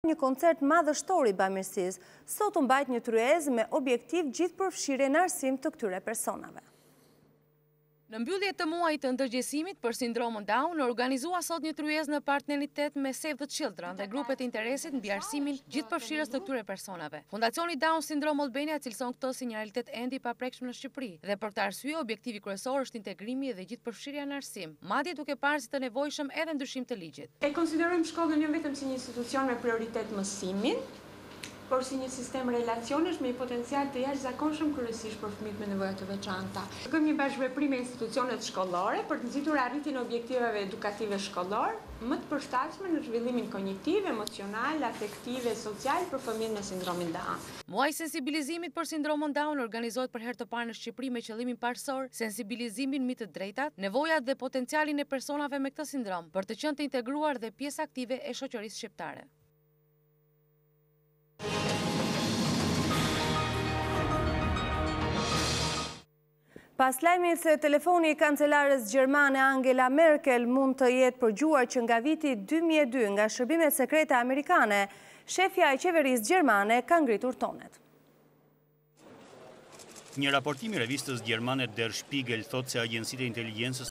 Një koncert madhështor i bamirësisë, sot u mbajt një tryezë me objektiv gjithëpërfshirje në arsim të këtyre personave. Në mbyllje të muajit të ndërgjegjësimit për sindromën Down, organizua sot një tryezë në partneritet me Save the Children dhe grupet e interesit mbi arsimin gjithëpërfshirës të këtyre personave. Fundacioni Down Syndrome Albania cilëson këtë si një realitet ende i paprekshëm në Shqipëri dhe për këtë arsye objektivi kryesor është integrimi dhe gjithëpërfshirja në arsim, madje duke parë si të nevojshëm edhe ndryshim të ligjit. E konsiderojmë shkollën jo vetëm si një institucion me prioritet mësimin, por si një sistem relacionesh me një potencial të jashtëzakonshëm kryesisht për fëmijët me nevoja të veçanta. Kërkojmë një bashkëveprim me institucionet shkollore për të nxitur arritjen e objektivave edukative shkollor më të përshtatshme në zhvillimin kognitiv, emocional, afektiv e social për fëmijët me sindromin Down. Muaji i sensibilizimit për sindromën Down organizohet për herë të parë në Shqipëri me qëllimin parësor sensibilizimin mbi të drejtat, nevojat dhe potencialin e personave me këtë sindrom për të qenë të integruar dhe pjesë aktive e shoqërisë shqiptare. Pas lajmit se telefoni i kancelares gjermane Angela Merkel mund të jetë përgjuar që nga viti 2002 nga shërbimet sekrete amerikane, shefja e qeverisë gjermane ka ngritur tonet. Një raportim i revistës gjermane Der Spiegel thot se agjencitë e inteligjencës